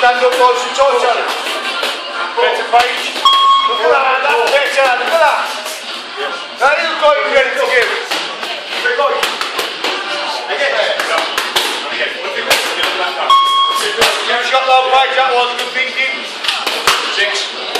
stand up, boys, and touch on it. Better paige. Look at that, that's better, look at that. Now you look like you're ready to give. You shot low paige, that was good thinking. 6.